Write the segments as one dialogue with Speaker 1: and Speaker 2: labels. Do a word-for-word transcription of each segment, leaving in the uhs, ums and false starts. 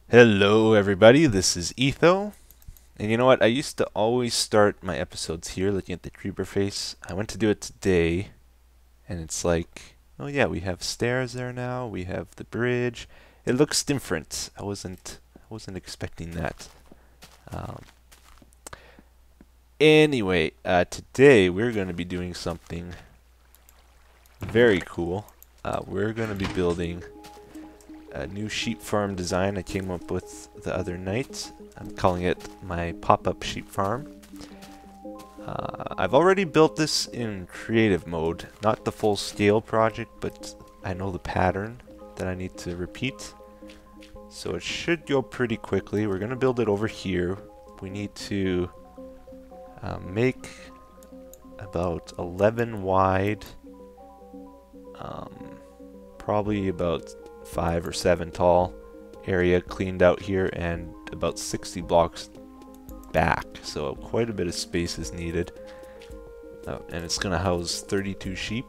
Speaker 1: Hello everybody, this is Etho. And you know what, I used to always start my episodes here looking at the creeper face. I went to do it today, and it's like, oh yeah, we have stairs there now, we have the bridge. It looks different. I wasn't I wasn't expecting that. Um, anyway, uh, today we're going to be doing something very cool. Uh, we're going to be building a new sheep farm design I came up with the other night. I'm calling it my pop-up sheep farm. Uh, I've already built this in creative mode, not the full scale project, but I know the pattern that I need to repeat. So it should go pretty quickly. We're going to build it over here. We need to uh, make about eleven wide, um, probably about five or seven tall area cleaned out here, and about sixty blocks back, so quite a bit of space is needed. Uh, and it's gonna house thirty-two sheep.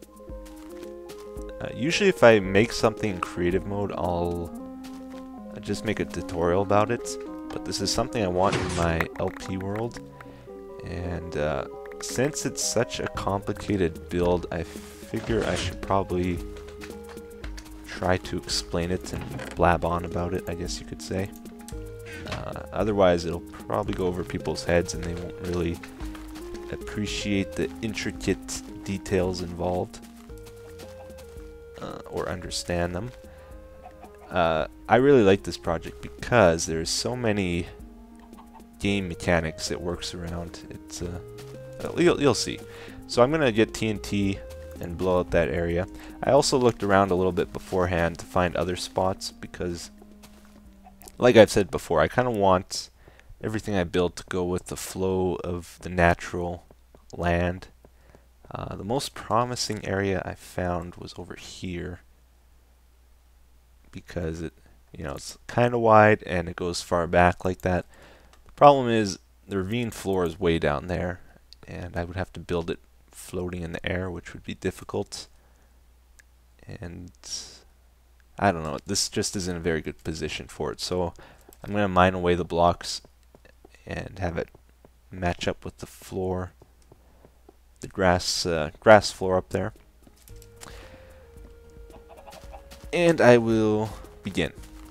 Speaker 1: Uh, usually if I make something in creative mode, I'll uh, just make a tutorial about it, but this is something I want in my L P world, and uh, since it's such a complicated build, I figure I should probably try to explain it and blab on about it, I guess you could say. Uh, otherwise, it'll probably go over people's heads and they won't really appreciate the intricate details involved uh, or understand them. Uh, I really like this project because there's so many game mechanics it works around. It's uh, you'll, you'll see. So I'm gonna get T N T and blow out that area. I also looked around a little bit beforehand to find other spots because, like I've said before, I kind of want everything I build to go with the flow of the natural land. Uh, the most promising area I found was over here because it, you know, it's kind of wide and it goes far back like that. The problem is the ravine floor is way down there, and I would have to build it floating in the air, which would be difficult. And I don't know, this just isn't a very good position for it, so I'm going to mine away the blocks and have it match up with the floor, the grass uh, grass floor up there. And I will begin.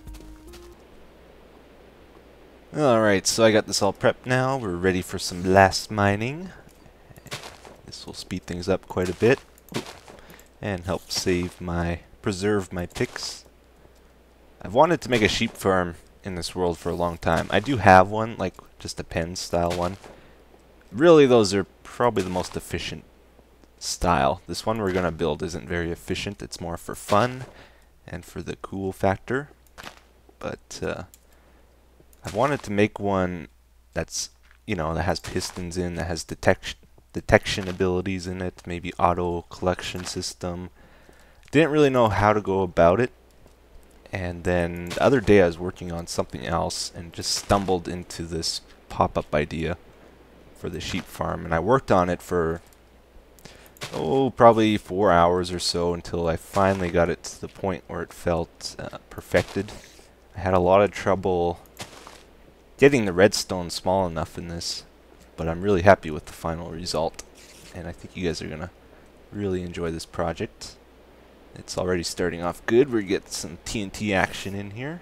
Speaker 1: Alright, so I got this all prepped now. We're ready for some last mining. This will speed things up quite a bit and help save my, preserve my picks. I've wanted to make a sheep farm in this world for a long time. I do have one, like just a pen style one. Really, those are probably the most efficient style. This one we're going to build isn't very efficient. It's more for fun and for the cool factor. But uh, I've wanted to make one that's, you know, that has pistons in, that has detection detection abilities in it, maybe auto collection system. Didn't really know how to go about it, and then the other day I was working on something else and just stumbled into this pop-up idea for the sheep farm, and I worked on it for oh probably four hours or so until I finally got it to the point where it felt uh, perfected. I had a lot of trouble getting the redstone small enough in this, but I'm really happy with the final result, and I think you guys are gonna really enjoy this project. It's already starting off good. We're getting some T N T action in here.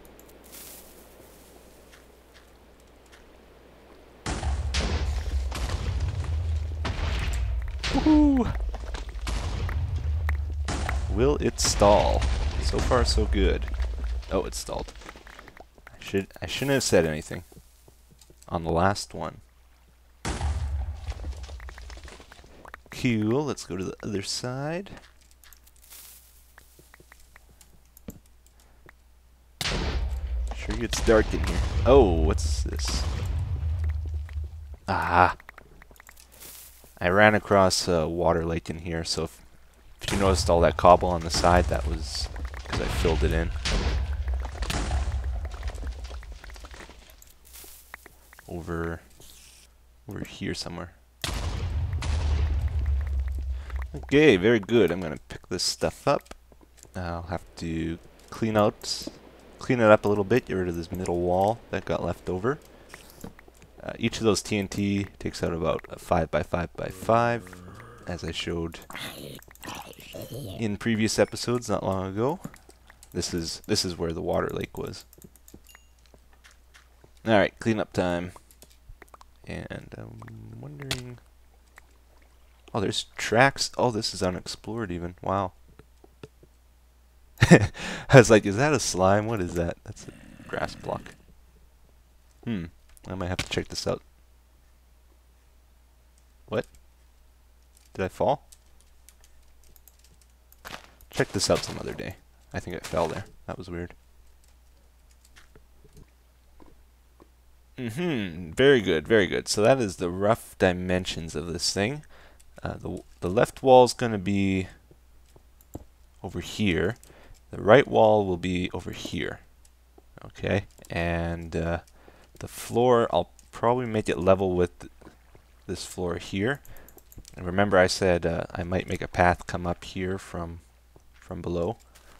Speaker 1: Woohoo! Will it stall? So far, so good. Oh, it stalled. I should I shouldn't have said anything on the last one. Cool, let's go to the other side. Sure gets dark in here. Oh, what's this? Ah! I ran across a water lake in here, so if, if you noticed all that cobble on the side, that was because I filled it in. Over, over here somewhere. Okay, very good. I'm gonna pick this stuff up. I'll have to clean out clean it up a little bit, get rid of this middle wall that got left over. Uh, each of those T N T takes out about a five by five by five, as I showed in previous episodes not long ago. This is this is where the water lake was. All right, cleanup time. And I'm wondering. Oh, there's tracks. Oh, this is unexplored even. Wow. I was like, is that a slime? What is that? That's a grass block. Hmm. I might have to check this out. What? Did I fall? Check this out some other day. I think I fell there. That was weird. Mm-hmm. Very good, very good. So that is the rough dimensions of this thing. Uh, the, the left wall is going to be over here. The right wall will be over here. Okay, and uh, the floor, I'll probably make it level with th this floor here. And remember I said uh, I might make a path come up here from from below.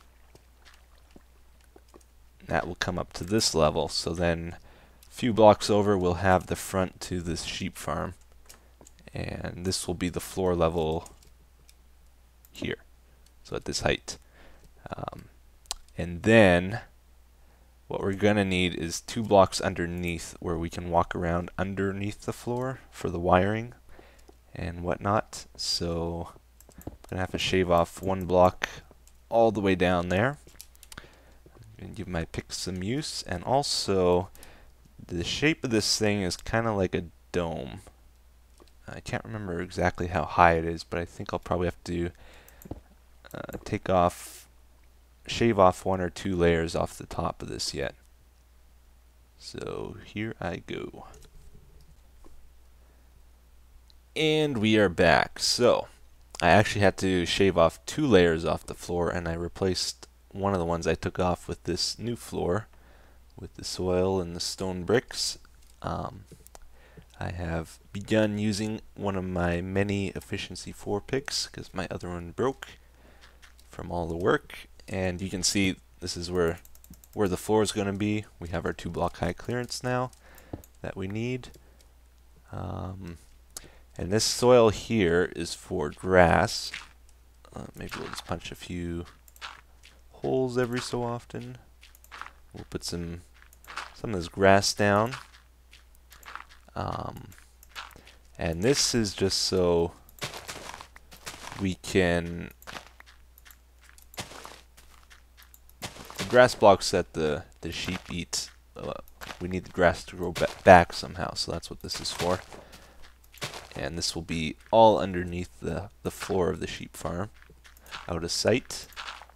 Speaker 1: That will come up to this level, so then a few blocks over we'll have the front to this sheep farm. And this will be the floor level here, so at this height. Um, and then what we're going to need is two blocks underneath where we can walk around underneath the floor for the wiring and whatnot. So I'm going to have to shave off one block all the way down there. I'm going to give my pick some use. And also, the shape of this thing is kind of like a dome. I can't remember exactly how high it is, but I think I'll probably have to uh, take off, shave off one or two layers off the top of this yet. So here I go. And we are back. So I actually had to shave off two layers off the floor, and I replaced one of the ones I took off with this new floor with the soil and the stone bricks. Um, I have begun using one of my many efficiency four picks because my other one broke from all the work, and you can see this is where where the floor is going to be. We have our two block high clearance now that we need, um, and this soil here is for grass. Uh, maybe we'll just punch a few holes every so often. We'll put some some of this grass down. Um, and this is just so we can, the grass blocks that the, the sheep eat, uh, we need the grass to grow ba back somehow, so that's what this is for. And this will be all underneath the, the floor of the sheep farm, out of sight.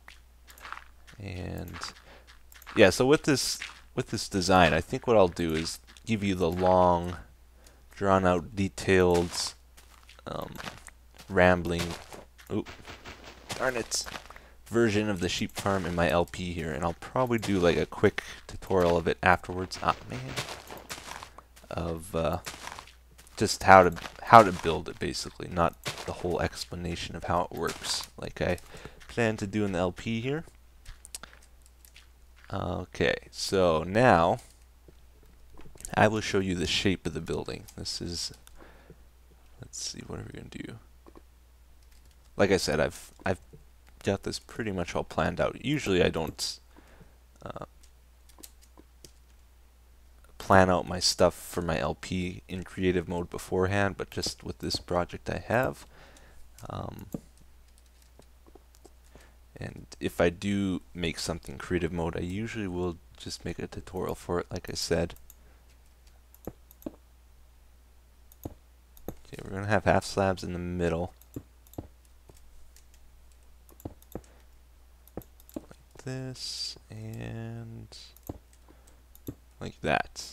Speaker 1: And yeah, so with this with this design, I think what I'll do is give you the long, drawn out, detailed, um, rambling, oop, darn it, version of the sheep farm in my L P here, and I'll probably do like a quick tutorial of it afterwards. Ah, man, of uh, just how to how to build it, basically, not the whole explanation of how it works, like I plan to do in the L P here. Okay, so now I will show you the shape of the building. This is, let's see, what are we going to do? Like I said, I've I've got this pretty much all planned out. Usually I don't uh, plan out my stuff for my L P in creative mode beforehand, but just with this project I have. Um, and if I do make something creative mode, I usually will just make a tutorial for it, like I said. Okay, we're going to have half slabs in the middle. Like this, and like that.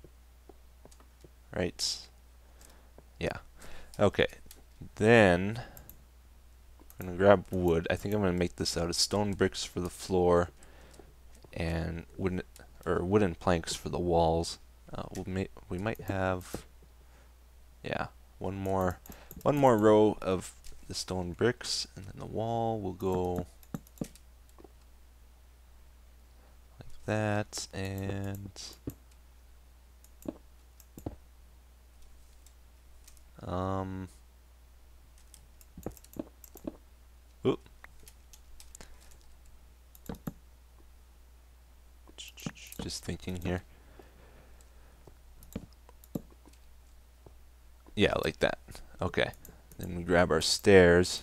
Speaker 1: Right? Yeah. Okay. Then I'm going to grab wood. I think I'm going to make this out of stone bricks for the floor and wooden or wooden planks for the walls. Uh, we'll ma we might have, yeah, one more one more row of the stone bricks, and then the wall will go like that, and um, oop. Just thinking here. Yeah, like that. Okay. Then we grab our stairs.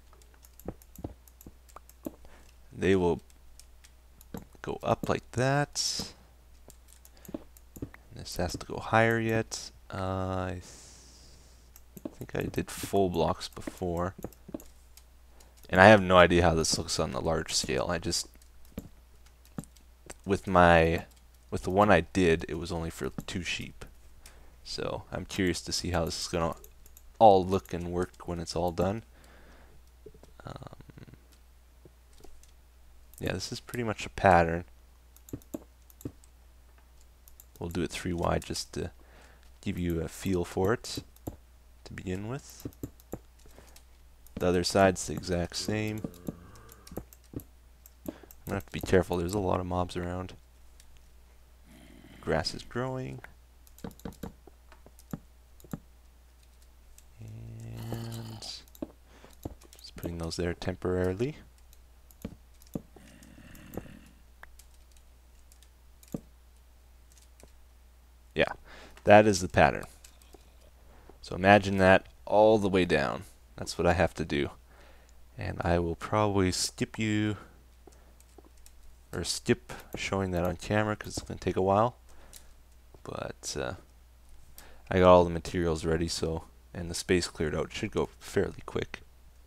Speaker 1: They will go up like that. This has to go higher yet. Uh, I th think I did full blocks before. And I have no idea how this looks on the large scale. I just, with my, with the one I did, it was only for two sheep. So I'm curious to see how this is going to all look and work when it's all done. Um, yeah, this is pretty much a pattern. We'll do it three wide just to give you a feel for it to begin with. The other side's the exact same. I'm gonna have to be careful, there's a lot of mobs around. Grass is growing. And just putting those there temporarily. Yeah, that is the pattern. So imagine that all the way down. That's what I have to do. And I will probably skip you, or skip showing that on camera because it's going to take a while. But uh, I got all the materials ready, so, and the space cleared out. It should go fairly quick.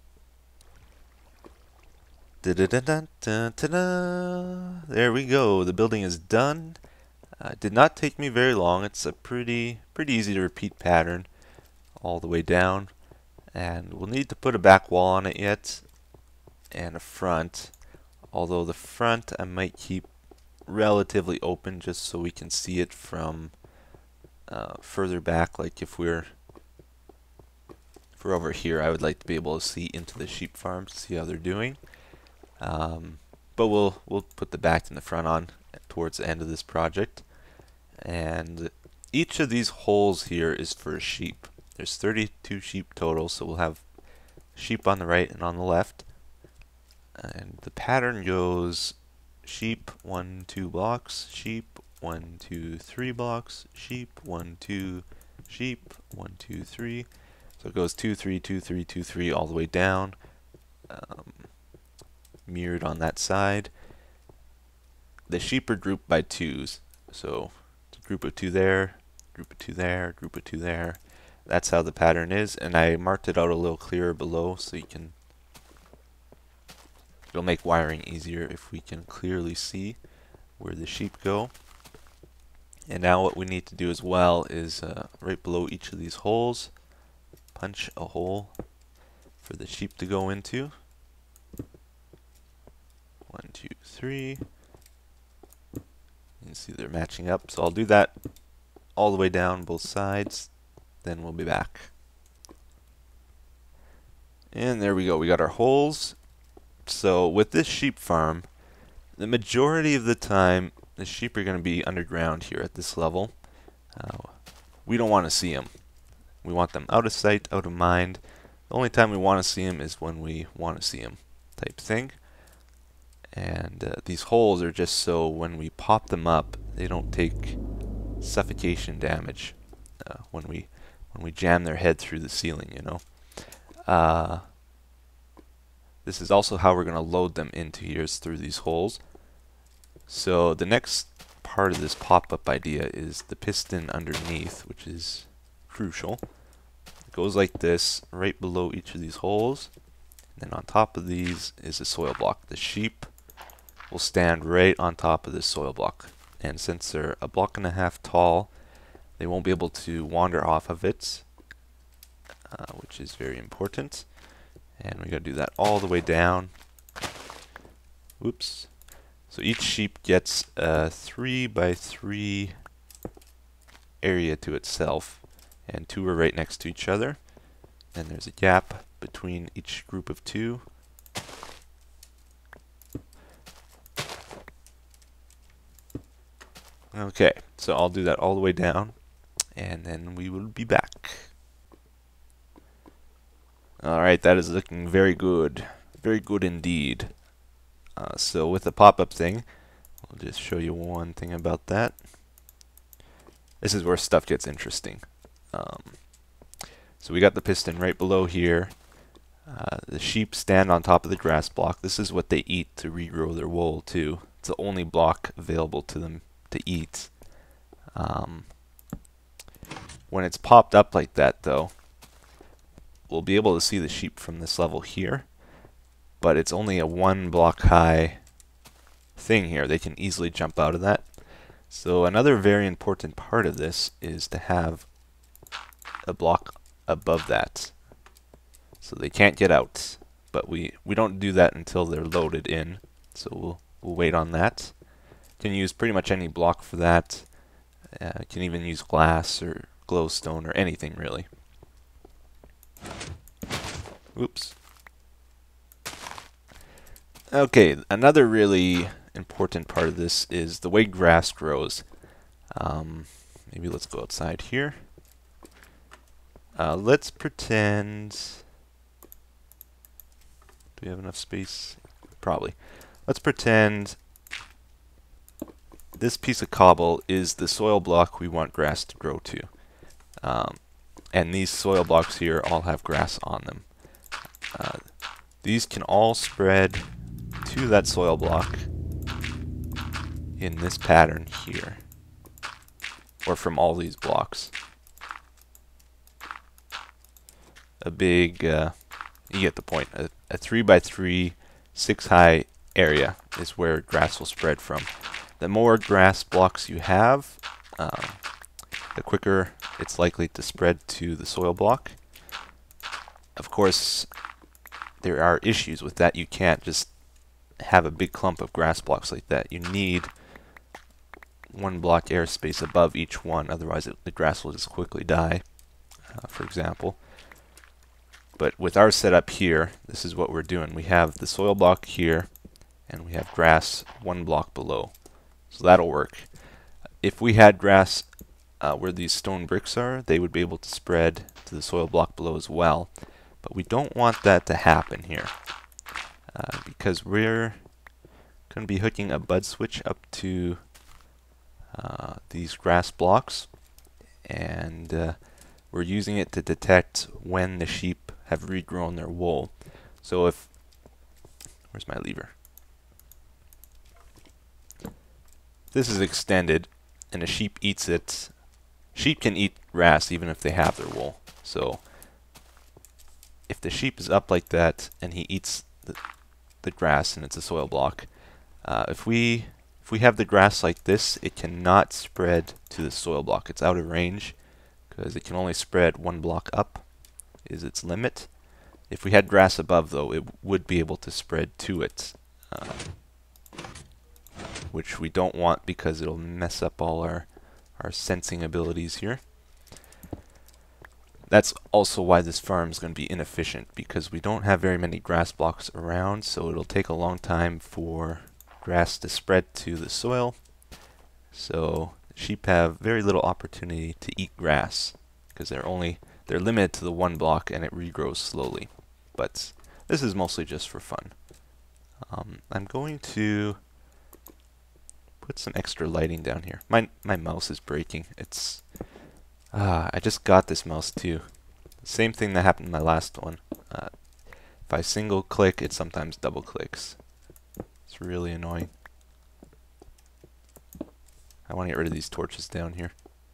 Speaker 1: Da -da -da -da -da -da -da. There we go. The building is done. Uh, it did not take me very long. It's a pretty pretty easy to repeat pattern all the way down. And we'll need to put a back wall on it yet, and a front. Although the front I might keep relatively open just so we can see it from uh, further back. Like if we're if we're over here, I would like to be able to see into the sheep farm to see how they're doing. Um, but we'll we'll put the back and the front on towards the end of this project. And each of these holes here is for a sheep. There's thirty-two sheep total, so we'll have sheep on the right and on the left. And the pattern goes sheep, one, two blocks, sheep, one, two, three blocks, sheep, one, two, sheep, one, two, three. So it goes two, three, two, three, two, three, all the way down. Um, mirrored on that side. The sheep are grouped by twos. So it's a group of two there, group of two there, group of two there. That's how the pattern is, and I marked it out a little clearer below so you can, it'll make wiring easier if we can clearly see where the sheep go. And now what we need to do as well is uh, right below each of these holes, punch a hole for the sheep to go into. One, two, three. You can see they're matching up, so I'll do that all the way down both sides, then we'll be back. And there we go, we got our holes. So with this sheep farm, the majority of the time the sheep are going to be underground here at this level. Uh, we don't want to see them. We want them out of sight, out of mind. The only time we want to see them is when we want to see them, type thing. And uh, these holes are just so when we pop them up, they don't take suffocation damage uh, when we when we jam their head through the ceiling, you know. Uh, this is also how we're going to load them into here, is through these holes. So the next part of this pop-up idea is the piston underneath, which is crucial. It goes like this, right below each of these holes. And then on top of these is a soil block. The sheep will stand right on top of this soil block. And since they're a block and a half tall, they won't be able to wander off of it, uh, which is very important. And we gotta do that all the way down. Whoops. So each sheep gets a three by three area to itself, and two are right next to each other. And there's a gap between each group of two. Okay, so I'll do that all the way down, and then we will be back. Alright, that is looking very good. Very good indeed. Uh, so with the pop-up thing, I'll just show you one thing about that. This is where stuff gets interesting. Um, so we got the piston right below here. Uh, the sheep stand on top of the grass block. This is what they eat to regrow their wool too. It's the only block available to them to eat. Um, when it's popped up like that though, we'll be able to see the sheep from this level here, but it's only a one block high thing here. They can easily jump out of that. So another very important part of this is to have a block above that, so they can't get out. But we we don't do that until they're loaded in, so we'll we'll wait on that. You can use pretty much any block for that. Uh, you can even use glass or glowstone or anything really. Oops. Okay, another really important part of this is the way grass grows. Um, maybe let's go outside here. Uh, let's pretend... Do we have enough space? Probably. Let's pretend this piece of cobble is the soil block we want grass to grow to. Um, and these soil blocks here all have grass on them. Uh, these can all spread to that soil block in this pattern here, or from all these blocks. A big, uh, you get the point, a, a three by three, six high area is where grass will spread from. The more grass blocks you have, um, the quicker it's likely to spread to the soil block. Of course, there are issues with that. You can't just have a big clump of grass blocks like that. You need one block airspace above each one, otherwise it, the grass will just quickly die, uh, for example. But with our setup here, this is what we're doing. We have the soil block here, and we have grass one block below. So that'll work. If we had grass uh, where these stone bricks are, they would be able to spread to the soil block below as well. But we don't want that to happen here, uh, because we're going to be hooking a bud switch up to uh, these grass blocks, and uh, we're using it to detect when the sheep have regrown their wool. So if, where's my lever? This is extended and a sheep eats it. Sheep can eat grass even if they have their wool. So if the sheep is up like that and he eats the, the grass and it's a soil block, uh, if we if we have the grass like this, it cannot spread to the soil block. It's out of range because it can only spread one block up is its limit. If we had grass above though, it would be able to spread to it, uh, which we don't want because it'll mess up all our our sensing abilities here. That's also why this farm is going to be inefficient, because we don't have very many grass blocks around, so it'll take a long time for grass to spread to the soil. So sheep have very little opportunity to eat grass because they're only they're limited to the one block and it regrows slowly. But this is mostly just for fun. Um, I'm going to put some extra lighting down here. My my mouse is breaking. It's ah, I just got this mouse too. Same thing that happened in my last one. Uh, if I single click, it sometimes double clicks. It's really annoying. I want to get rid of these torches down here.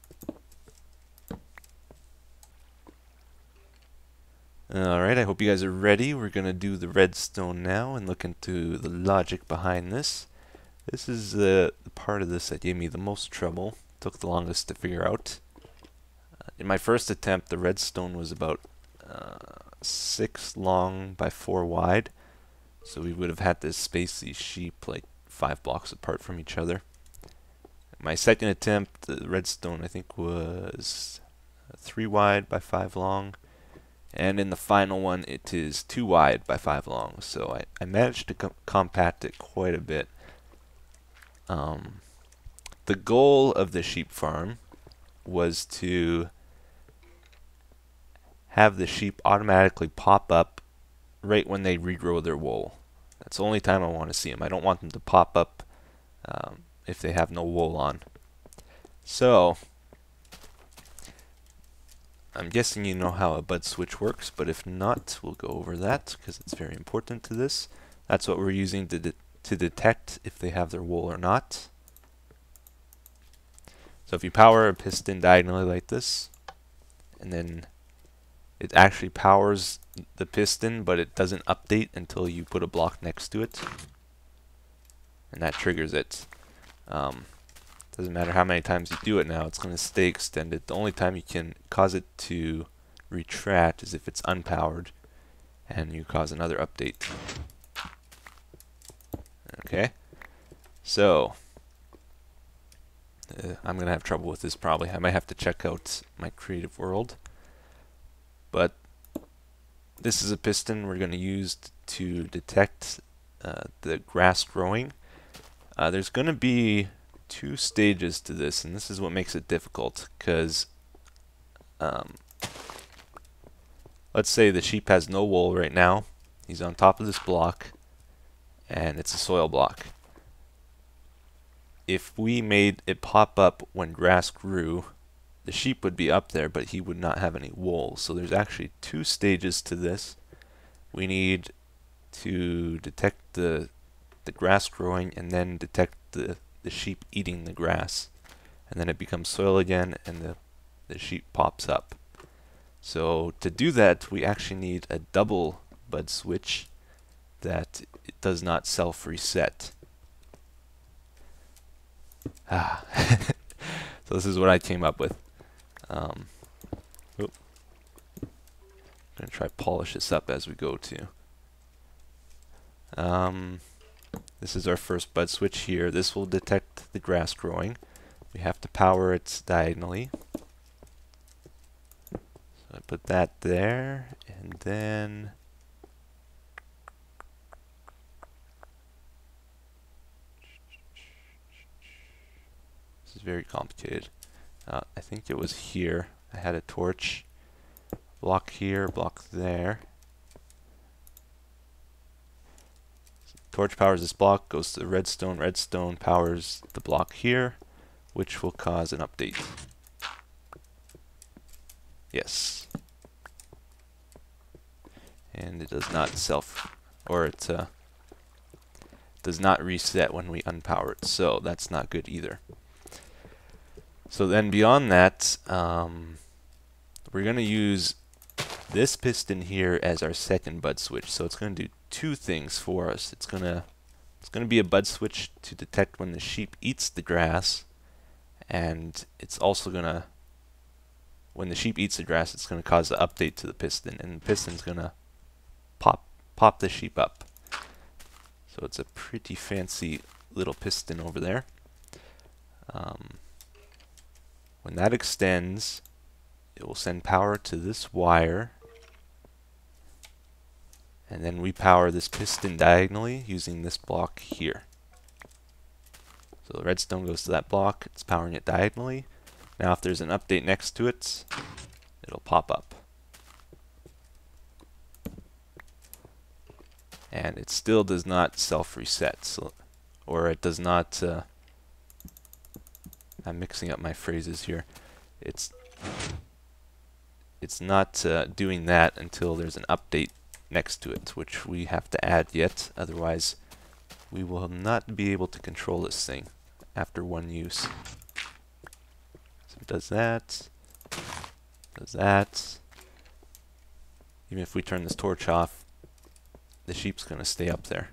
Speaker 1: Alright, I hope you guys are ready. We're going to do the redstone now and look into the logic behind this. This is uh, the part of this that gave me the most trouble. Took the longest to figure out. Uh, in my first attempt, the redstone was about uh, six long by four wide. So we would have had to space these sheep like five blocks apart from each other. My second attempt, the redstone I think was three wide by five long. And in the final one, it is two wide by five long. So I, I managed to com compact it quite a bit. Um, the goal of the sheep farm was to have the sheep automatically pop up right when they regrow their wool. That's the only time I want to see them. I don't want them to pop up um, if they have no wool on. So, I'm guessing you know how a bud switch works, but if not, we'll go over that because it's very important to this. That's what we're using to, de to detect if they have their wool or not. So if you power a piston diagonally like this, and then it actually powers the piston, but it doesn't update until you put a block next to it, and that triggers it. Um, doesn't matter how many times you do it now, it's going to stay extended. The only time you can cause it to retract is if it's unpowered and you cause another update. Okay, so uh, I'm going to have trouble with this probably. I might have to check out my creative world. But this is a piston we're going to use to detect uh, the grass growing. Uh, there's going to be two stages to this, and this is what makes it difficult, because um, let's say the sheep has no wool right now. He's on top of this block, and it's a soil block. If we made it pop up when grass grew, the sheep would be up there, but he would not have any wool. So there's actually two stages to this. We need to detect the the grass growing, and then detect the the sheep eating the grass, and then it becomes soil again, and the the sheep pops up. So to do that, we actually need a double bud switch that it does not self-reset. Ah. So this is what I came up with. Um, I'm going to try to polish this up as we go too. Um, this is our first bud switch here. This will detect the grass growing. We have to power it diagonally. So I put that there, and then this is very complicated. Uh, I think it was here. I had a torch. Block here, block there. Torch powers this block, goes to the redstone. Redstone powers the block here, which will cause an update. Yes. And it does not self, or it uh, does not reset when we unpower it, so that's not good either. So then beyond that, um, we're going to use this piston here as our second bud switch. So it's going to do two things for us. It's going to it's going to be a bud switch to detect when the sheep eats the grass, and it's also going to, when the sheep eats the grass, it's going to cause an update to the piston, and the piston's going to pop pop the sheep up. So it's a pretty fancy little piston over there. Um, when that extends, it will send power to this wire, and then we power this piston diagonally using this block here. So the redstone goes to that block, it's powering it diagonally. Now if there's an update next to it, it'll pop up. And it still does not self-reset, so, or it does not, uh, I'm mixing up my phrases here. It's it's not uh, doing that until there's an update next to it, which we have to add yet. Otherwise, we will not be able to control this thing after one use. So it does that, does that. Even if we turn this torch off, the sheep's going to stay up there.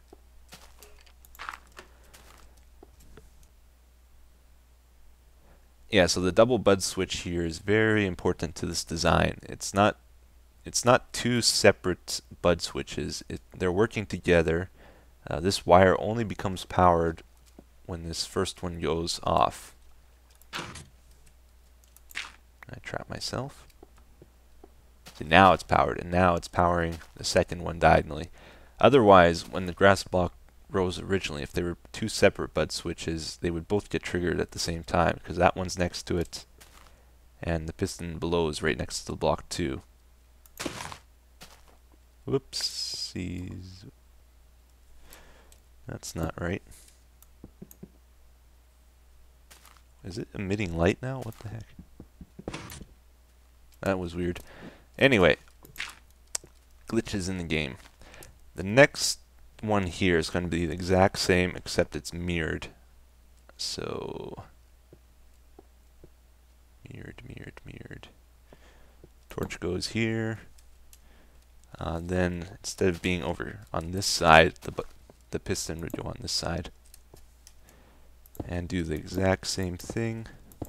Speaker 1: Yeah, so the double bud switch here is very important to this design. It's not it's not two separate bud switches. It, they're working together. Uh, this wire only becomes powered when this first one goes off. I trap myself. See, now it's powered, and now it's powering the second one diagonally. Otherwise, when the grass block rows originally. If they were two separate bud switches, they would both get triggered at the same time, because that one's next to it, and the piston below is right next to the block two. Whoopsies. That's not right. Is it emitting light now? What the heck? That was weird. Anyway, glitches in the game. The next one here is going to be the exact same, except it's mirrored. So, mirrored, mirrored, mirrored. Torch goes here. Uh, then, instead of being over on this side, the, bu the piston would go on this side. And do the exact same thing.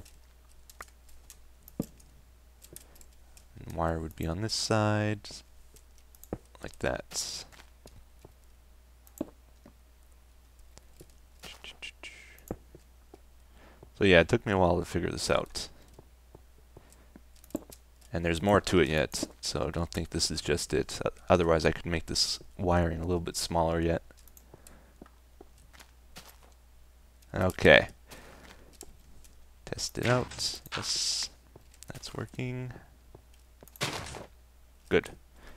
Speaker 1: And wire would be on this side, like that. So yeah, it took me a while to figure this out. And there's more to it yet, so don't think this is just it. Otherwise I could make this wiring a little bit smaller yet. Okay. Test it out. Yes, that's working. Good.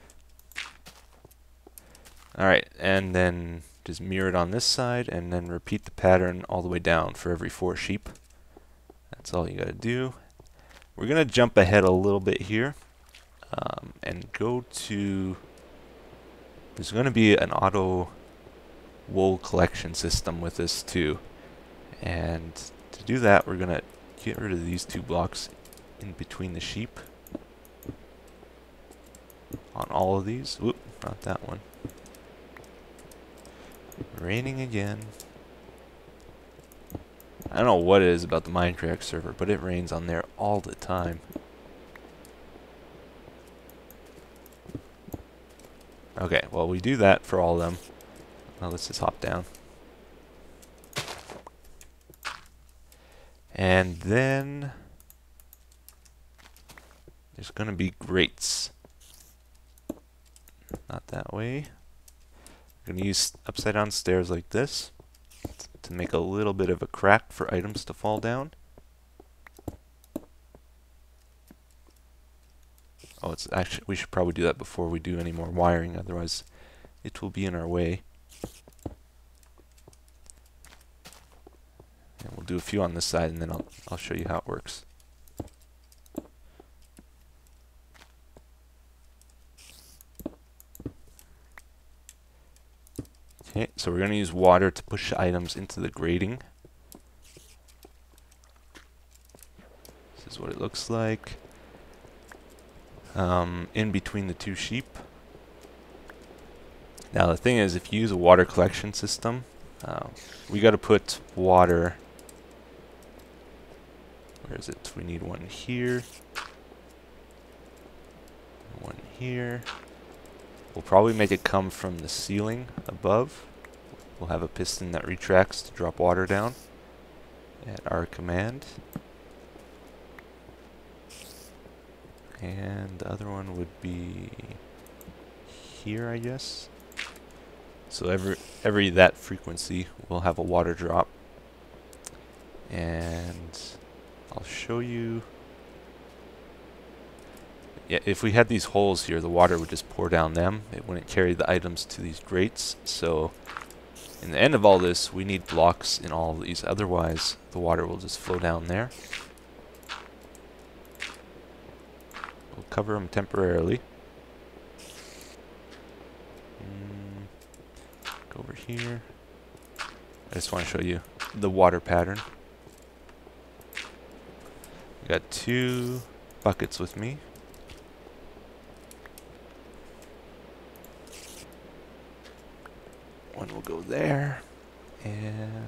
Speaker 1: Alright, and then just mirror it on this side, and then repeat the pattern all the way down for every four sheep. That's all you gotta do. We're gonna jump ahead a little bit here, um, and go to... There's gonna be an auto wool collection system with this too. And to do that, we're gonna get rid of these two blocks in between the sheep on all of these. Whoop, not that one. Raining again. I don't know what it is about the Minecraft server, but it rains on there all the time. Okay, well we do that for all of them. Now let's just hop down. And then there's going to be grates. Not that way. I'm going to use upside down stairs like this to make a little bit of a crack for items to fall down. Oh, it's actually, we should probably do that before we do any more wiring, otherwise it will be in our way. And we'll do a few on this side, and then I'll, I'll show you how it works. Okay, so we're going to use water to push items into the grating. This is what it looks like. Um, in between the two sheep. Now the thing is, if you use a water collection system, uh, we got to put water... Where is it? We need one here. One here. We'll probably make it come from the ceiling above. We'll have a piston that retracts to drop water down at our command. And the other one would be here, I guess. So every every that frequency we'll have a water drop. And I'll show you. Yeah, if we had these holes here, the water would just pour down them. It wouldn't carry the items to these grates. So in the end of all this, we need blocks in all of these. Otherwise, the water will just flow down there. We'll cover them temporarily. Mm, go over here. I just want to show you the water pattern. Got two buckets with me. One will go there, and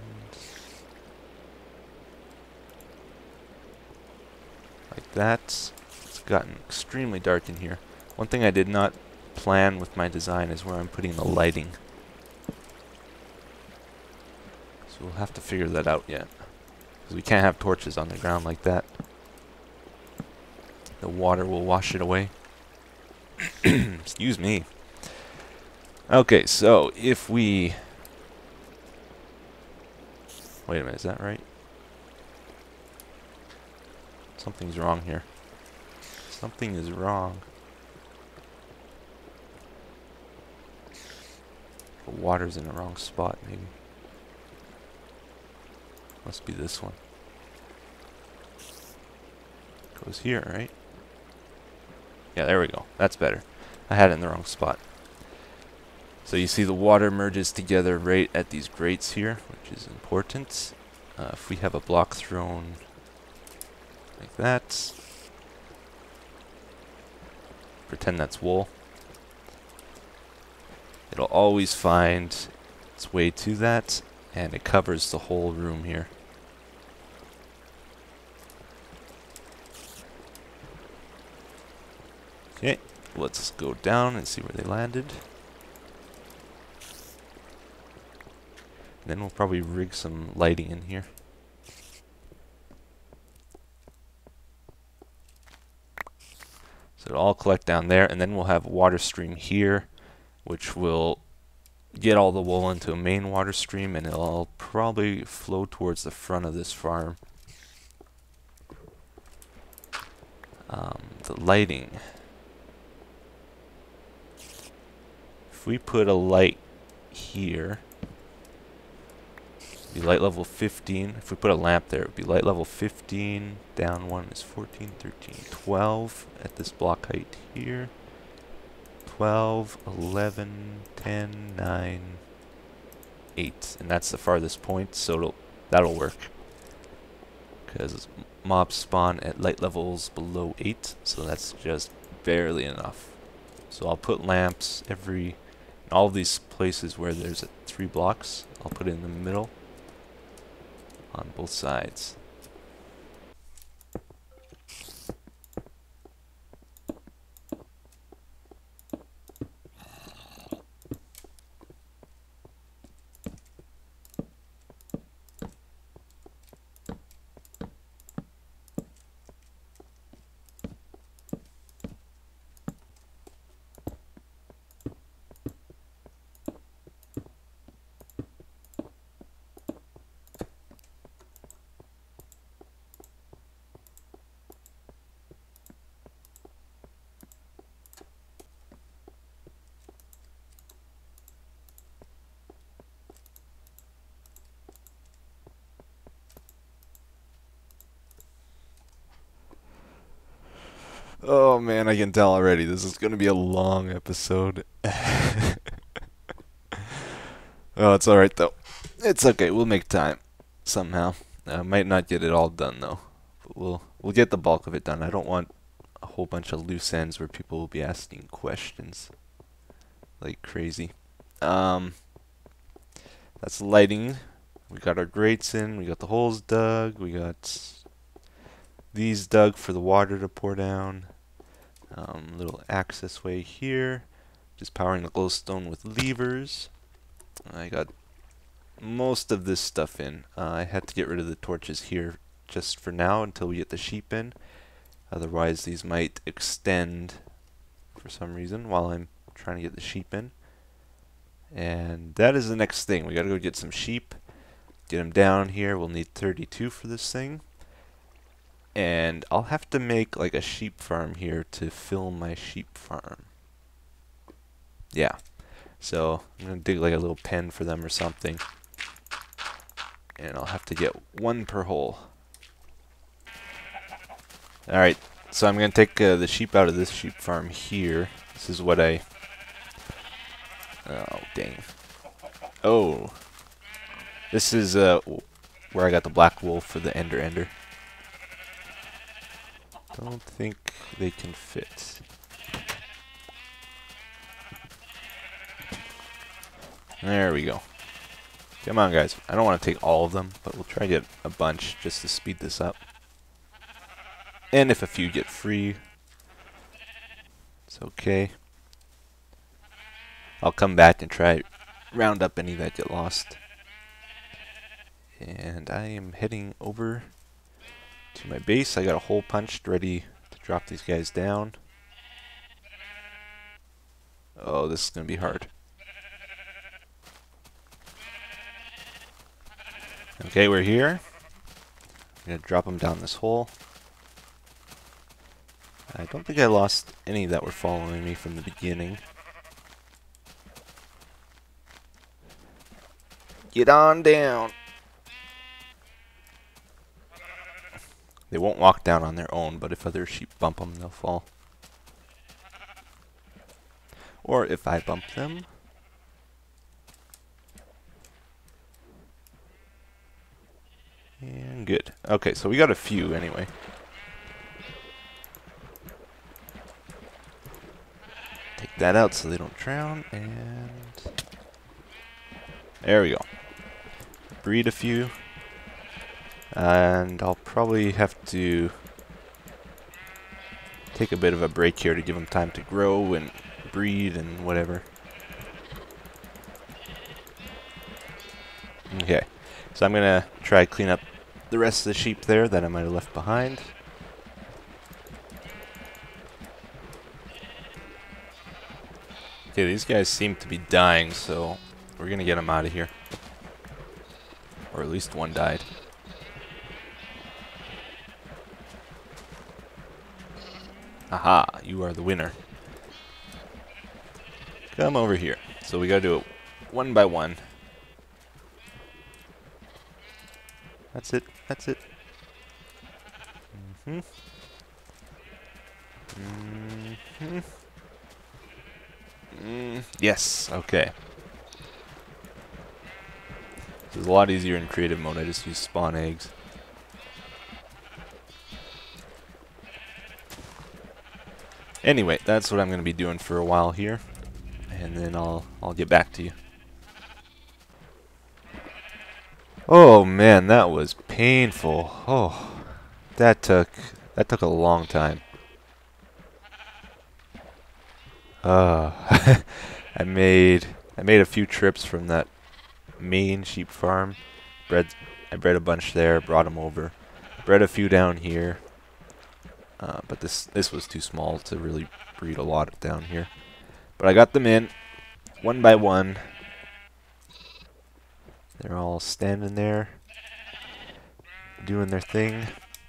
Speaker 1: like that. It's gotten extremely dark in here. One thing I did not plan with my design is where I'm putting the lighting. So we'll have to figure that out yet, because we can't have torches on the ground like that. The water will wash it away. Excuse me. Okay, so if we Wait a minute, is that right? Something's wrong here. Something is wrong. The water's in the wrong spot, maybe. Must be this one. Goes here, right? Yeah, there we go. That's better. I had it in the wrong spot. So you see the water merges together right at these grates here, which is important. Uh, if we have a block thrown like that, pretend that's wool, it'll always find its way to that, and it covers the whole room here. Okay, let's go down and see where they landed. Then we'll probably rig some lighting in here. So it'll all collect down there, and then we'll have a water stream here, which will get all the wool into a main water stream, and it'll all probably flow towards the front of this farm. Um, the lighting. If we put a light here, it'd be light level fifteen. If we put a lamp there, it would be light level fifteen. Down one is fourteen, thirteen, twelve at this block height here. twelve, eleven, ten, nine, eight. And that's the farthest point, so it'll, that'll work. Because mobs spawn at light levels below eight, so that's just barely enough. So I'll put lamps every... all of these places where there's a three blocks, I'll put it in the middle on both sides. Oh man, I can tell already. This is going to be a long episode. Oh, it's alright though. It's okay. We'll make time somehow. I might not get it all done though, but we'll we'll get the bulk of it done. I don't want a whole bunch of loose ends where people will be asking questions like crazy. Um, that's lighting. We got our grates in. We got the holes dug. We got these dug for the water to pour down. Um, little access way here. Just powering the glowstone with levers. I got most of this stuff in. Uh, I had to get rid of the torches here just for now until we get the sheep in. Otherwise these might extend for some reason while I'm trying to get the sheep in. And that is the next thing. We gotta go get some sheep. Get them down here. We'll need thirty-two for this thing. And I'll have to make like a sheep farm here to fill my sheep farm. Yeah. So I'm going to dig like a little pen for them or something. And I'll have to get one per hole. Alright. So I'm going to take uh, the sheep out of this sheep farm here. This is what I... Oh, dang. Oh. This is uh, where I got the black wool for the ender ender. Don't think they can fit. There we go. Come on, guys. I don't want to take all of them, but we'll try to get a bunch just to speed this up. And if a few get free, it's okay. I'll come back and try round up any that get lost. And I am heading over to my base. I got a hole punched ready to drop these guys down. Oh, this is going to be hard. Okay, we're here. I'm going to drop them down this hole. I don't think I lost any that were following me from the beginning. Get on down. They won't walk down on their own, but if other sheep bump them, they'll fall. Or if I bump them. And good. Okay, so we got a few anyway. Take that out so they don't drown, and there we go. Breed a few. And I'll probably have to take a bit of a break here to give them time to grow and breed and whatever. Okay, so I'm gonna try clean up the rest of the sheep there that I might have left behind. Okay, these guys seem to be dying, so we're gonna get them out of here. Or at least one died. Aha, you are the winner. Come over here. So we gotta do it one by one. That's it, that's it. Mm-hmm. Mm-hmm. Mm, yes, okay. This is a lot easier in creative mode. I just use spawn eggs. Anyway, that's what I'm going to be doing for a while here, and then I'll I'll get back to you. Oh man, that was painful. Oh, that took that took a long time. Uh, I made I made a few trips from that main sheep farm. Bred I bred a bunch there, brought them over. Bred a few down here. Uh, but this this was too small to really breed a lot down here. But I got them in, one by one. They're all standing there, doing their thing.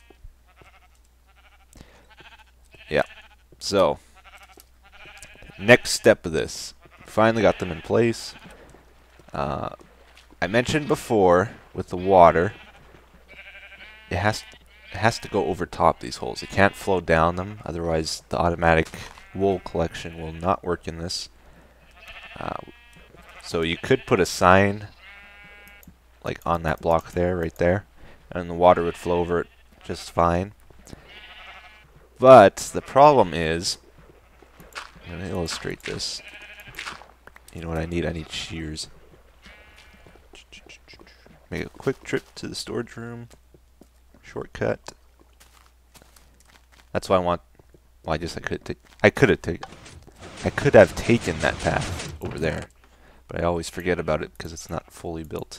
Speaker 1: Yeah, so, next step of this. Finally got them in place. Uh, I mentioned before, with the water, it has It has to go over top these holes. It can't flow down them, otherwise the automatic wool collection will not work in this. Uh, so you could put a sign like on that block there, right there, and the water would flow over it just fine. But the problem is, I'm going to illustrate this. You know what I need? I need shears. Make a quick trip to the storage room. Shortcut. That's why I want. Well, I guess I could take. I could have taken. I could have taken that path over there, but I always forget about it because it's not fully built.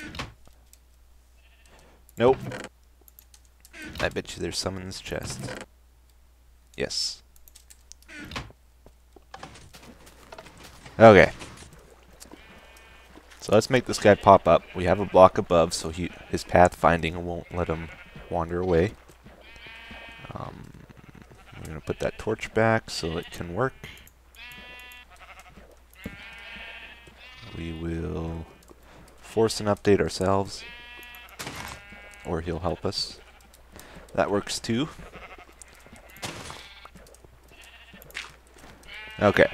Speaker 1: Nope. I bet you there's some in this chest. Yes. Okay. So let's make this guy pop up. We have a block above, so he his path finding won't let him wander away. Um, we're going to put that torch back so it can work. We will force an update ourselves, or he'll help us. That works too. Okay.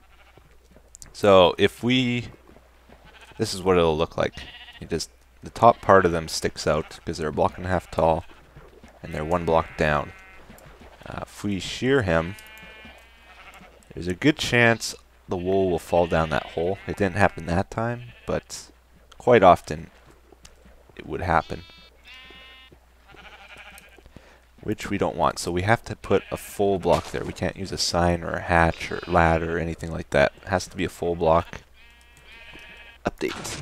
Speaker 1: So if we... This is what it'll look like. It just, the top part of them sticks out because they're a block and a half tall and they're one block down. Uh, if we shear him, there's a good chance the wool will fall down that hole. It didn't happen that time, but quite often it would happen. Which we don't want, so we have to put a full block there. We can't use a sign or a hatch or ladder or anything like that. It has to be a full block. Update.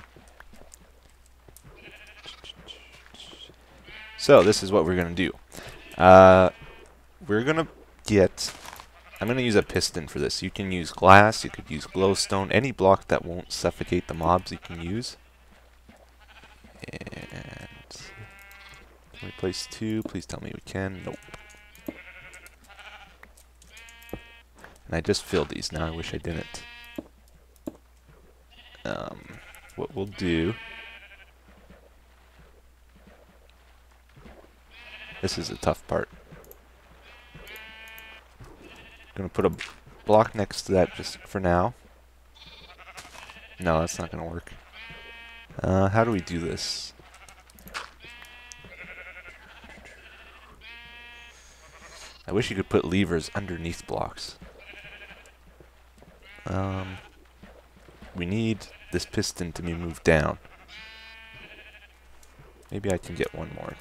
Speaker 1: So this is what we're going to do. Uh, we're going to get... I'm going to use a piston for this. You can use glass, you could use glowstone, any block that won't suffocate the mobs you can use. And can we place two? Please tell me we can. Nope. And I just filled these. Now I wish I didn't. Um, what we'll do... This is the tough part. I'm going to put a block next to that just for now. No, that's not going to work. Uh, how do we do this? I wish you could put levers underneath blocks. Um, we need this piston to be moved down. Maybe I can get one more.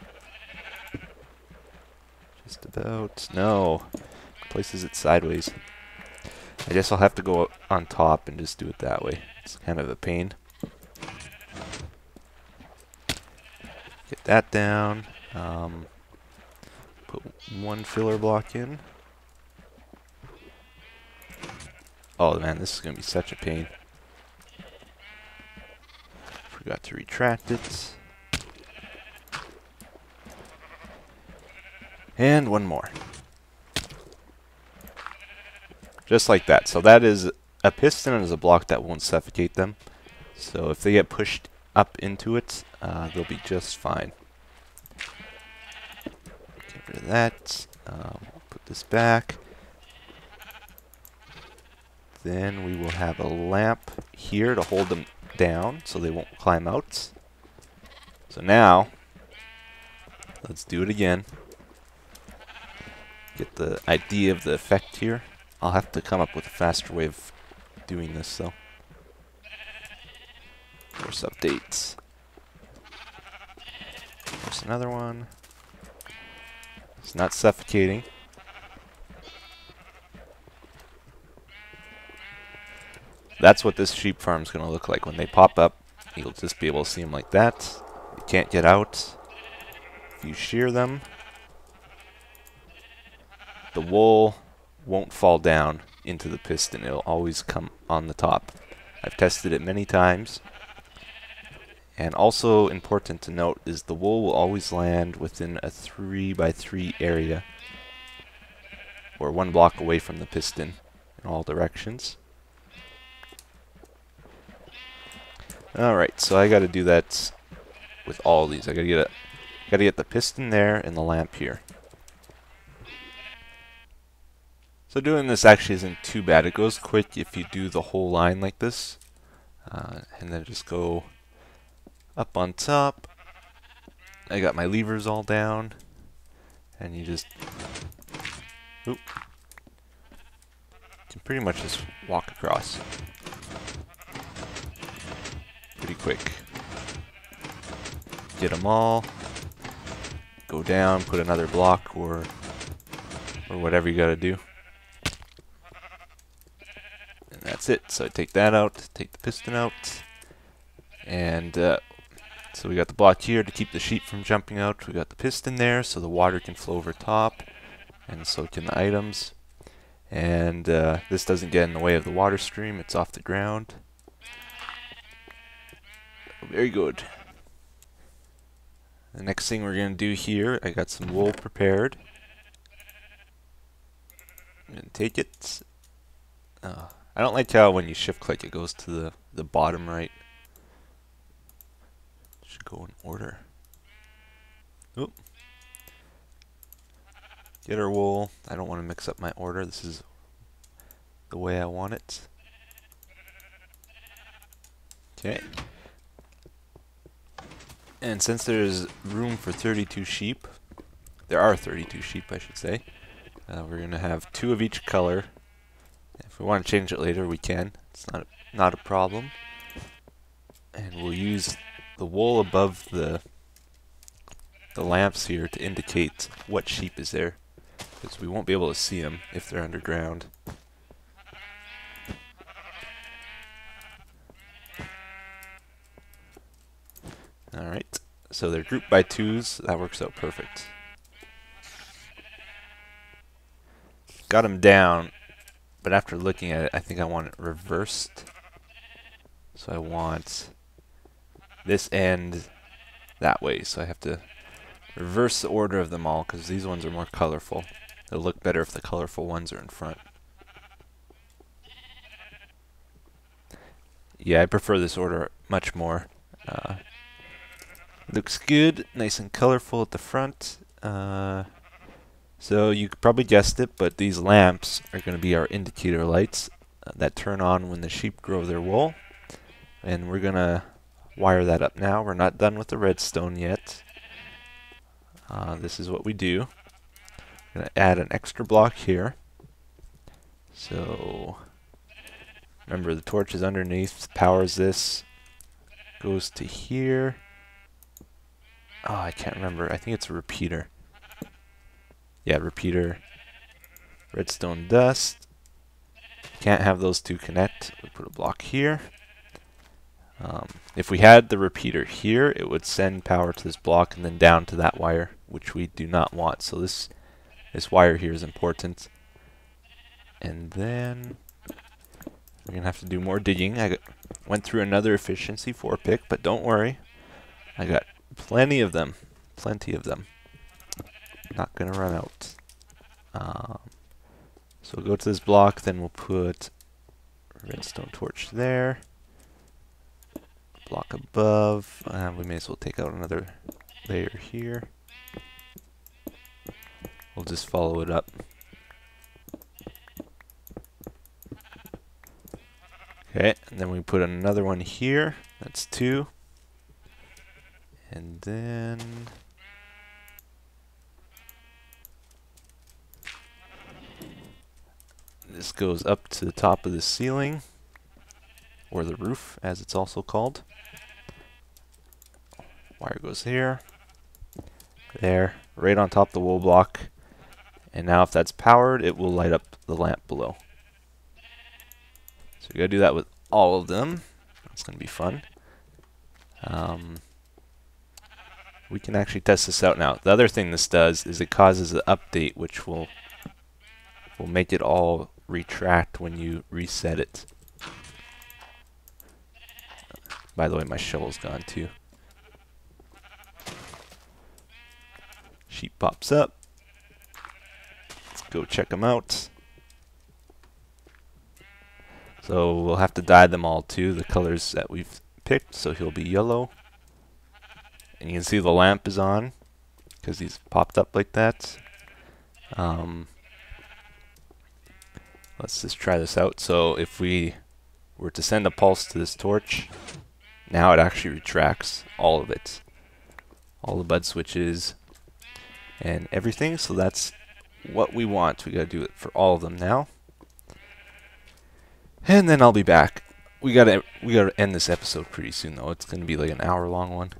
Speaker 1: Just about. No. Places it sideways. I guess I'll have to go up on top and just do it that way. It's kind of a pain. Get that down. Um, put one filler block in. Oh man, this is going to be such a pain. Forgot to retract it. And one more. Just like that. So that is a piston and is a block that won't suffocate them. So if they get pushed up into it, uh, they'll be just fine. Get rid of that. Uh, we'll put this back. Then we will have a lamp here to hold them down so they won't climb out. So now, let's do it again. Get the idea of the effect here. I'll have to come up with a faster way of doing this though. Course updates. There's another one. It's not suffocating. That's what this sheep farm is going to look like when they pop up. You'll just be able to see them like that. You can't get out. If you shear them, the wool won't fall down into the piston. It'll always come on the top. I've tested it many times. And also important to note is the wool will always land within a three by three area, or one block away from the piston in all directions. Alright, so I gotta do that with all these. I gotta get a gotta get the piston there and the lamp here. So doing this actually isn't too bad. It goes quick if you do the whole line like this. Uh, and then just go up on top. I got my levers all down. And you just... Oop. You can pretty much just walk across. Pretty quick. Get them all. Go down, put another block or, or whatever you gotta do. That's it. So I take that out, take the piston out, and uh, so we got the block here to keep the sheep from jumping out. We got the piston there so the water can flow over top, and so can the items. And uh, this doesn't get in the way of the water stream. It's off the ground. Very good. The next thing we're going to do here, I got some wool prepared. I'm going to take it. Uh, I don't like how when you shift click it goes to the, the bottom right. Should go in order. Oop. Get our wool. I don't want to mix up my order. This is the way I want it. Okay. And since there's room for thirty-two sheep, there are thirty-two sheep I should say, uh, we're going to have two of each color. If we want to change it later, we can. It's not a, not a problem. And we'll use the wool above the the lamps here to indicate what sheep is there, because we won't be able to see them if they're underground. Alright, so they're grouped by twos. That works out perfect. Got them down. But after looking at it, I think I want it reversed. So I want this end that way, so I have to reverse the order of them all because these ones are more colorful. It'll look better if the colorful ones are in front. Yeah, I prefer this order much more. Uh, looks good, nice and colorful at the front. Uh, so you probably guessed it, but these lamps are going to be our indicator lights uh, that turn on when the sheep grow their wool. And we're going to wire that up now. We're not done with the redstone yet. Uh, this is what we do. I'm going to add an extra block here. So remember, the torch is underneath, powers this, goes to here. Oh, I can't remember. I think it's a repeater. Yeah, repeater. Redstone dust. Can't have those two connect. We put a block here. Um, if we had the repeater here, it would send power to this block and then down to that wire, which we do not want. So this this wire here is important. And then we're gonna have to do more digging. I got, went through another efficiency four pick, but don't worry, I got plenty of them, plenty of them. Not gonna run out. Um, so we'll go to this block, then we'll put redstone torch there. Block above. Uh, we may as well take out another layer here. We'll just follow it up. Okay, and then we put another one here. That's two. And then this goes up to the top of the ceiling, or the roof, as it's also called. Wire goes here, there, right on top of the wool block. And now if that's powered, it will light up the lamp below. So we gotta do that with all of them. It's gonna be fun. Um, we can actually test this out now. The other thing this does is it causes an update, which will will make it all retract when you reset it. By the way, my shovel's gone too. Sheep pops up. Let's go check them out. So we'll have to dye them all too, the colors that we've picked. So he'll be yellow. And you can see the lamp is on because he's popped up like that. Um, let's just try this out. So if we were to send a pulse to this torch, now it actually retracts all of it. All the bud switches and everything. So that's what we want. We gotta do it for all of them now. And then I'll be back. We gotta we gotta end this episode pretty soon though. It's gonna be like an hour long one.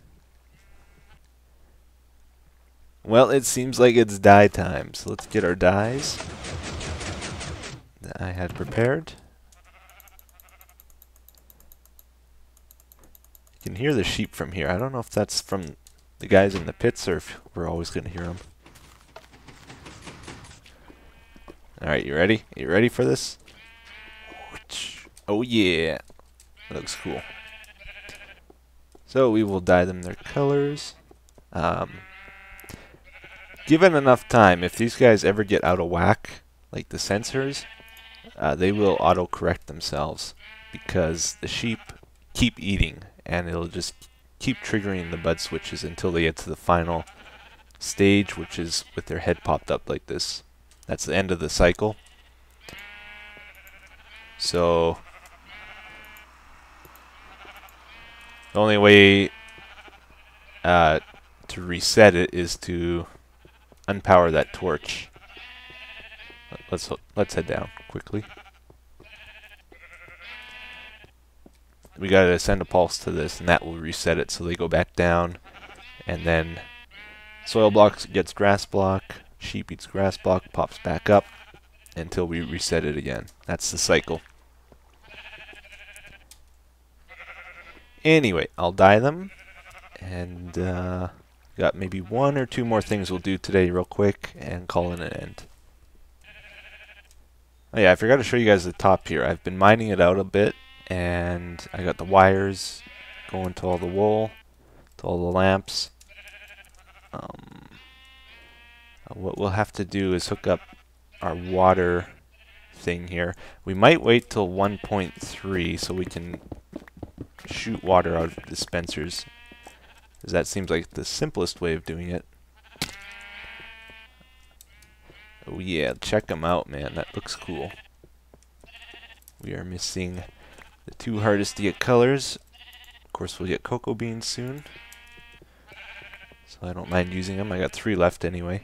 Speaker 1: Well, it seems like it's dye time. So let's get our dyes that I had prepared. You can hear the sheep from here. I don't know if that's from the guys in the pits or if we're always gonna hear them. Alright, you ready? You ready for this? Oh yeah, that looks cool. So we will dye them their colors. Um, given enough time, if these guys ever get out of whack, like the sensors, uh, they will auto-correct themselves because the sheep keep eating and it'll just keep triggering the bud switches until they get to the final stage, which is with their head popped up like this. That's the end of the cycle. So the only way uh, to reset it is to unpower that torch. Let's let's head down quickly. We gotta send a pulse to this, and that will reset it. So they go back down, and then soil block gets grass block, sheep eats grass block, pops back up until we reset it again. That's the cycle. Anyway, I'll dye them, and uh, got maybe one or two more things we'll do today real quick, and call it an end. Oh yeah, I forgot to show you guys the top here. I've been mining it out a bit, and I got the wires going to all the wool. to all the lamps. Um, what we'll have to do is hook up our water thing here. We might wait till one point three so we can shoot water out of dispensers, because that seems like the simplest way of doing it. Oh yeah, check them out, man. That looks cool. We are missing the two hardest to get colors. Of course, we'll get cocoa beans soon, so I don't mind using them. I got three left anyway.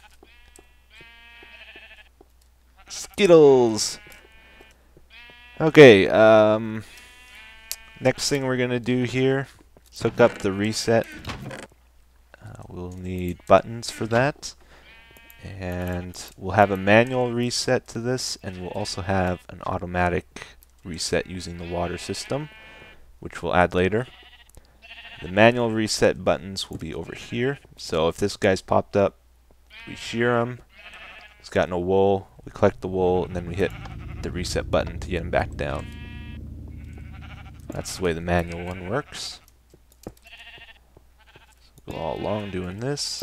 Speaker 1: Skittles! Okay, um, next thing we're going to do here is hook up the reset. Uh, we'll need buttons for that. And we'll have a manual reset to this, and we'll also have an automatic reset using the water system, which we'll add later. The manual reset buttons will be over here. So if this guy's popped up, we shear him. He's got no wool. We collect the wool, and then we hit the reset button to get him back down. That's the way the manual one works. So go all along doing this.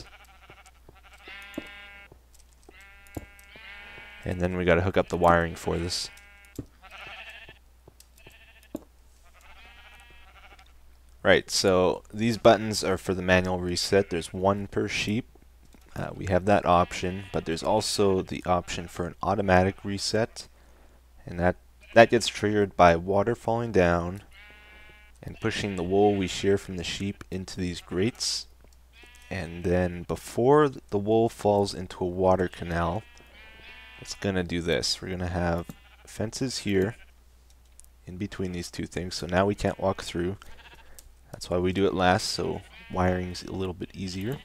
Speaker 1: And then we got to hook up the wiring for this. Right, so these buttons are for the manual reset. There's one per sheep. Uh, we have that option, but there's also the option for an automatic reset, and that that gets triggered by water falling down and pushing the wool we shear from the sheep into these grates. And then before the wool falls into a water canal, it's going to do this. We're going to have fences here in between these two things, so now we can't walk through. That's why we do it last, so wiring's a little bit easier.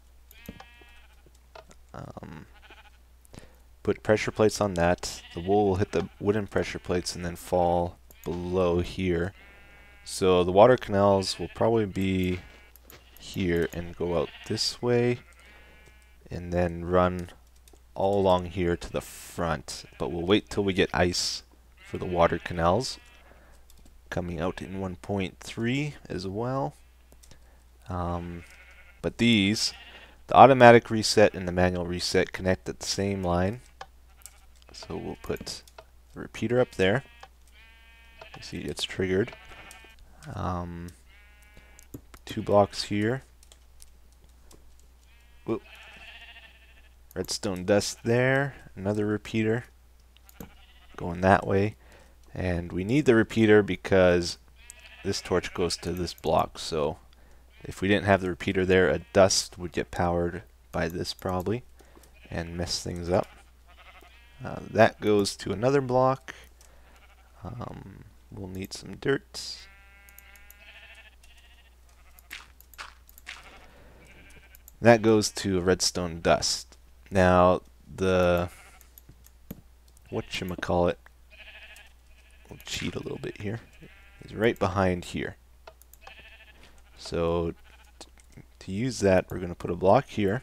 Speaker 1: Um, put pressure plates on that. The wool will hit the wooden pressure plates and then fall below here. So the water canals will probably be here and go out this way and then run all along here to the front, but we'll wait till we get ice for the water canals, coming out in one point three as well. Um, but these, the automatic reset and the manual reset, connect at the same line, so we'll put the repeater up there. You see it's triggered. Um, two blocks here. Whoop. Redstone dust there, another repeater going that way, and we need the repeater because this torch goes to this block, so if we didn't have the repeater there, a dust would get powered by this probably and mess things up. Uh, that goes to another block. Um, we'll need some dirt. That goes to a redstone dust. Now, the whatchamacallit, we'll cheat a little bit here, is right behind here. So, to use that, we're going to put a block here.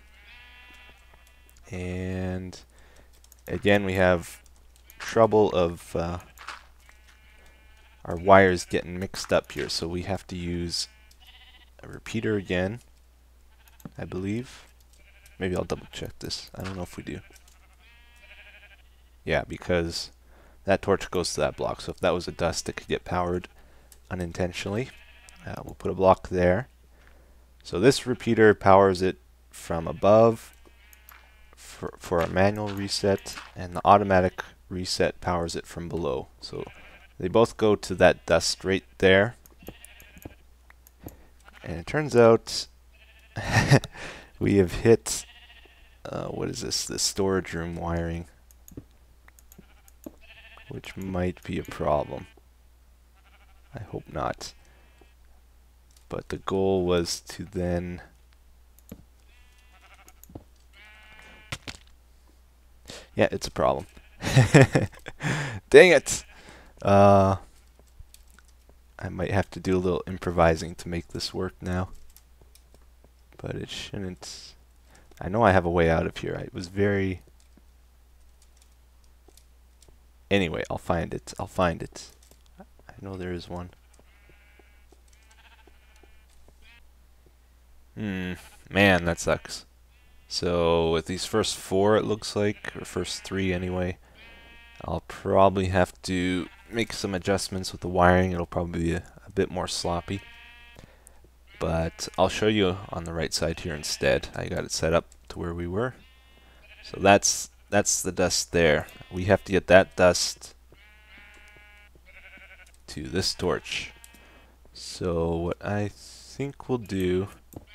Speaker 1: And, again, we have trouble of uh, our wires getting mixed up here. So, we have to use a repeater again, I believe. Maybe I'll double check this. I don't know if we do. Yeah, because that torch goes to that block. So if that was a dust, it could get powered unintentionally. Uh, we'll put a block there. So this repeater powers it from above for, for our manual reset, and the automatic reset powers it from below. So they both go to that dust right there. And it turns out we have hit, uh, what is this, the storage room wiring, which might be a problem. I hope not. But the goal was to then yeah, it's a problem. Dang it! Uh, I might have to do a little improvising to make this work now. But it shouldn't. I know I have a way out of here. I was very... Anyway, I'll find it. I'll find it. I know there is one. Hmm, man, that sucks. So with these first four, it looks like, or first three anyway, I'll probably have to make some adjustments with the wiring. It'll probably be a, a bit more sloppy. But I'll show you on the right side here instead. I got it set up to where we were. So that's that's the dust there. We have to get that dust to this torch. So what I think we'll do,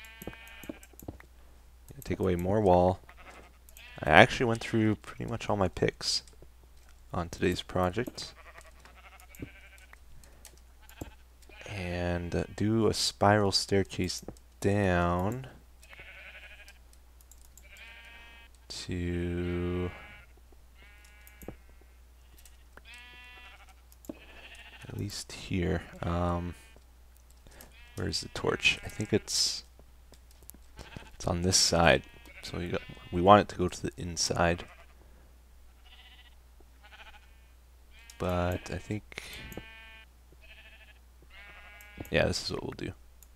Speaker 1: take away more wall. I actually went through pretty much all my picks on today's project. And uh, do a spiral staircase down to at least here. Um, where's the torch? I think it's it's on this side. So we got, we want it to go to the inside. But I think, yeah, this is what we'll do.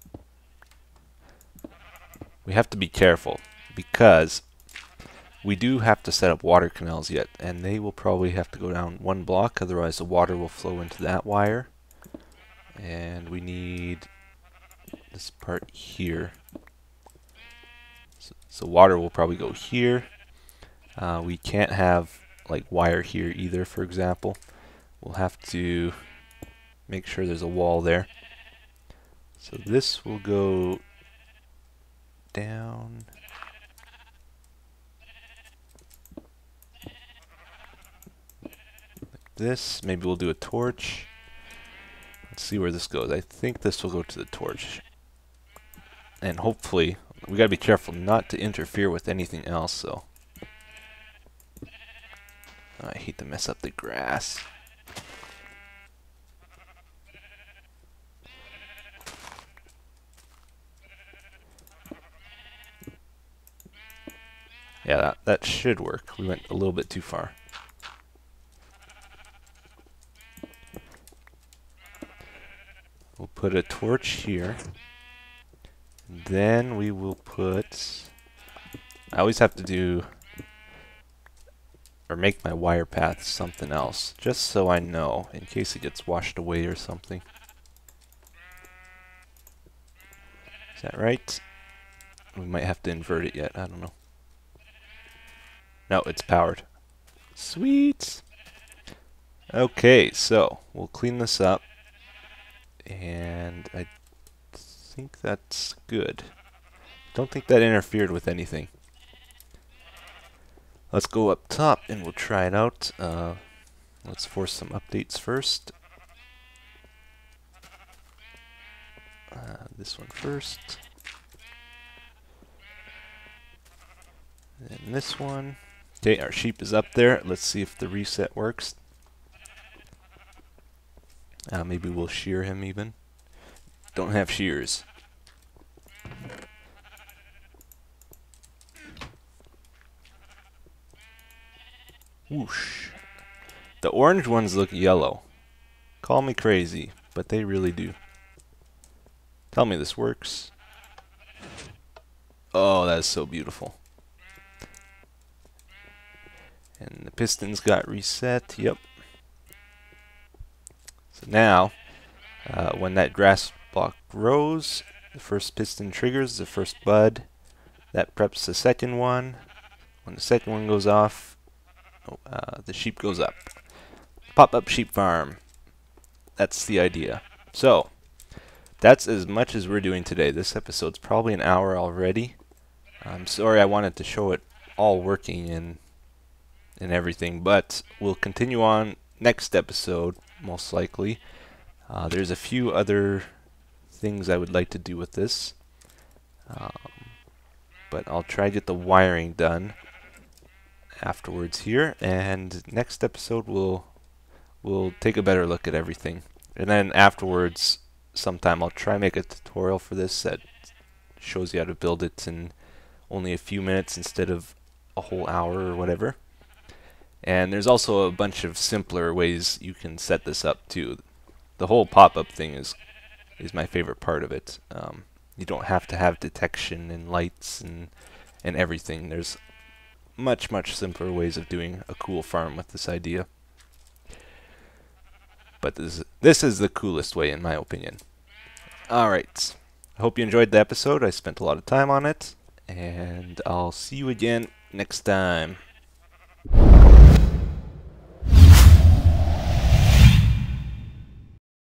Speaker 1: We have to be careful because we do have to set up water canals yet, and they will probably have to go down one block, otherwise the water will flow into that wire. And we need this part here. So, so water will probably go here. Uh, we can't have like wire here either, for example. We'll have to make sure there's a wall there. So this will go down. Like this. Maybe we'll do a torch. Let's see where this goes. I think this will go to the torch. And hopefully, we gotta be careful not to interfere with anything else, so. Oh, I hate to mess up the grass. Yeah, that, that should work. We went a little bit too far. We'll put a torch here. Then we will put... I always have to do... or make my wire path something else, just so I know, in case it gets washed away or something. Is that right? We might have to invert it yet, I don't know. No, it's powered. Sweet! Okay, so we'll clean this up. And I think that's good. Don't think that interfered with anything. Let's go up top and we'll try it out. Uh, let's force some updates first. Uh, this one first. And this one. Okay, our sheep is up there. Let's see if the reset works. Uh, maybe we'll shear him even. Don't have shears. Whoosh. The orange ones look yellow. Call me crazy, but they really do. Tell me this works. Oh, that is so beautiful. And the pistons got reset. Yep. So now, uh, when that grass block grows, the first piston triggers the first bud. That preps the second one. When the second one goes off, oh, uh, the sheep goes up. Pop-up sheep farm. That's the idea. So, that's as much as we're doing today. This episode's probably an hour already. I'm sorry I wanted to show it all working and and everything, but we'll continue on next episode, most likely. Uh, there's a few other things I would like to do with this, um, but I'll try to get the wiring done afterwards here, and next episode we'll we'll take a better look at everything, and then afterwards sometime I'll try and make a tutorial for this that shows you how to build it in only a few minutes instead of a whole hour or whatever. And there's also a bunch of simpler ways you can set this up too. The whole pop-up thing is is my favorite part of it. Um, You don't have to have detection and lights and and everything. There's much, much simpler ways of doing a cool farm with this idea. But this, this is the coolest way, in my opinion. Alright, I hope you enjoyed the episode. I spent a lot of time on it, and I'll see you again next time.